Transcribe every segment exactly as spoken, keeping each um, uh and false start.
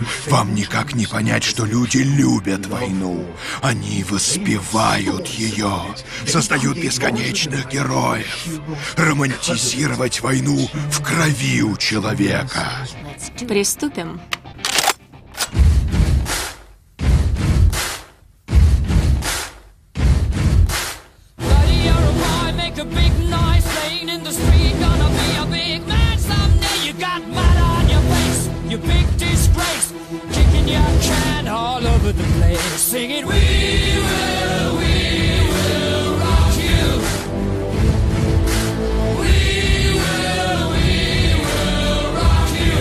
Вам никак не понять, что люди любят войну. Они воспевают ее, создают бесконечных героев. Романтизировать войну в крови у человека. Приступим. You big disgrace, kicking your can all over the place, singing, we will, we will rock you. We will, we will rock you.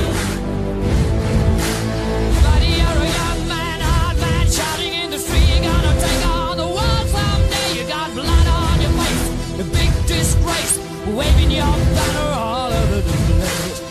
Buddy, you're a young man, hard man, shouting in the street, you're gonna take on the world someday. You got blood on your face, a big disgrace, waving your banner all over the place.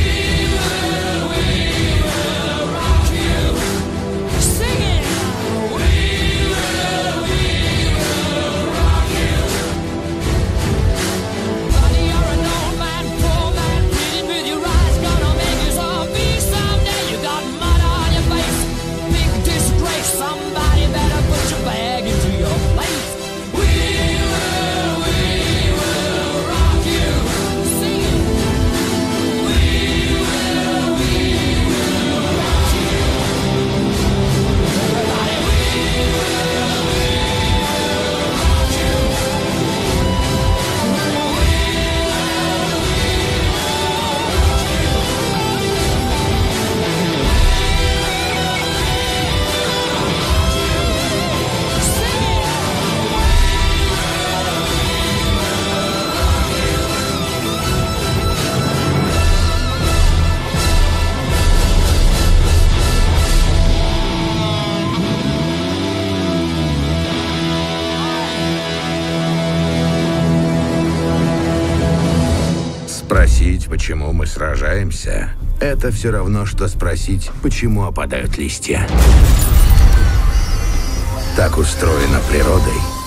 Спросить, почему мы сражаемся, это все равно, что спросить, почему опадают листья. Так устроено природой,